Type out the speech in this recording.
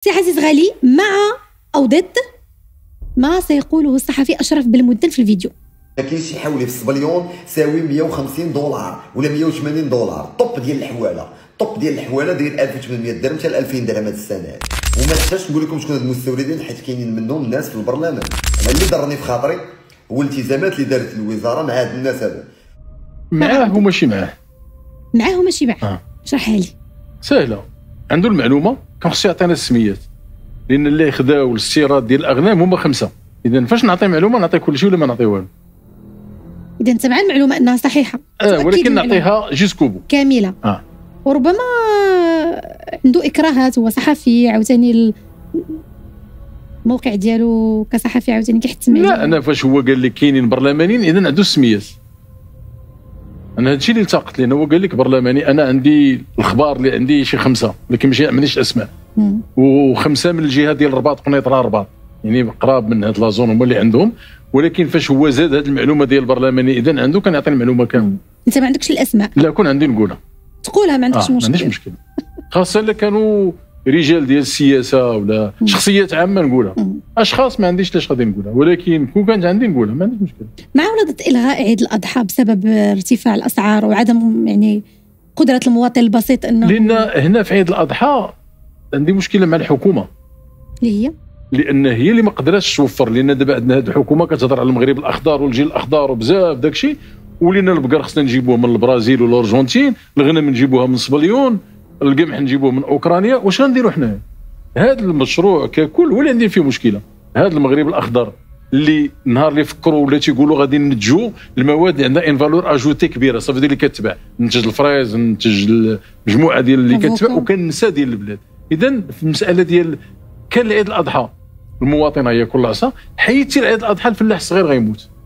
سي عزيز غالي، مع أو ضد ما سيقوله الصحفي أشرف بالمدن في الفيديو؟ كاين شي حولي في الصبليون ساوي 150 دولار ولا 180 دولار، طوب ديال الحواله، طوب ديال الحواله داير 1800 درهم حتى 2000 درهم هاد السنه. وما نحتاجش نقول لكم شكون هاد المستوردين حيت كاينين منهم الناس في البرلمان. انا اللي ضرني في خاطري هو الالتزامات اللي دارت الوزاره مع هاد الناس هادو. معاه وماشي معاه. معاه وماشي معاه. اشرحها لي. سهله، عنده المعلومه كان خصو يعطينا السميات، لان اللي خداو الاستيراد ديال الاغنام هما 5. اذا فاش نعطي معلومه نعطي كل شيء ولا ما نعطي والو. اذا انت مع المعلومه انها صحيحه، ولكن نعطيها جوسكو بو كامله. وربما عنده اكراهات، هو صحفي عاوتاني الموقع ديالو كصحفي عاوتاني كيحتم عليه. لا، انا فاش هو قال لك كاينين برلمانيين اذا عنده السميات. انا هادشي اللي التقط، لان هو قال لك برلماني، انا عندي الخبار اللي عندي شي 5 ولكن ماشي عنديش الاسماء. و5 من الجهه ديال الرباط، قنيطره الرباط، يعني قراب من هاد لازون هما اللي عندهم. ولكن فاش هو زاد هاد المعلومه ديال البرلماني اذا عنده كان يعطي المعلومه كامله. انت ما عندكش الاسماء؟ لا، كون عندي نقولها. تقولها ما عندكش مشكل. ما عنديش مشكل، خاصه الا كانوا رجال ديال السياسه ولا شخصيات عامه نقولها. اشخاص ما عنديش لاش غادي نقولها، ولكن كون كانت عندي نقولها ما عنديش مشكل. مع ولا ضد الغاء عيد الاضحى بسبب ارتفاع الاسعار وعدم يعني قدره المواطن البسيط انه؟ لان هنا في عيد الاضحى عندي مشكله مع الحكومه اللي هي لان هي اللي ما قدراتش توفر. لان دابا عندنا هذه الحكومه كتهضر على المغرب الاخضر والجيل الاخضر وبزاف داكشي، ولينا البقر خصنا نجيبوه من البرازيل والارجنتين، الغنم نجيبوها من صبليون، القمح نجيبوه من اوكرانيا. واش غنديروا حنا؟ هذا المشروع ككل هو اللي عندي فيه مشكله. هذا المغرب الاخضر اللي نهار اللي فكروا ولا تيقولوا غادي ننتجوا المواد اللي عندها ان فالور اجوتي كبيره، صافي اللي كتباع، ننتج الفريز، ننتج المجموعه ديال اللي كتباع، وكننسى ديال البلاد. اذا في المساله ديال كان العيد الاضحى المواطن ياكل العصا، حيدتي العيد الاضحى الفلاح الصغير غيموت.